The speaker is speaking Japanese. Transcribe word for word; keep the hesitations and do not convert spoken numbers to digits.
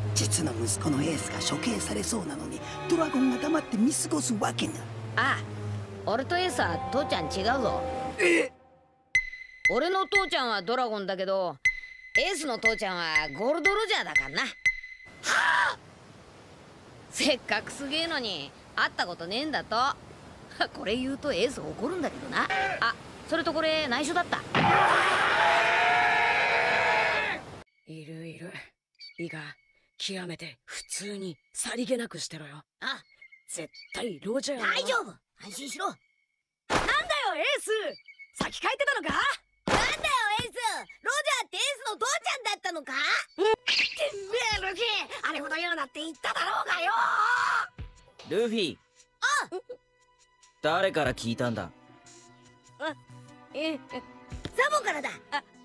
実の息子のエースが処刑されそうなのにドラゴンが黙って見過ごすわけが。 ああ、俺とエースは父ちゃん違うぞ。 え？ 俺の父ちゃんはドラゴンだけど、エースの父ちゃんはゴールドロジャーだからな。はあ、せっかくすげえのに会ったことねえんだと。これ言うとエース怒るんだけどな。あ、それとこれ内緒だった。 いるいる。いいか、極めて普通にさりげなくしてろよ。 あ、 絶対ロジャーは大丈夫、安心しろ。 なんだよエース、先帰ってたのか。 なんだよエース、ロジャーってエースの父ちゃんだったのか。 てめえルフィ、あれほど言うなって言っただろうがよ。 ルフィ、 あ、 誰から聞いたんだ？ え、 ザボからだ。 あ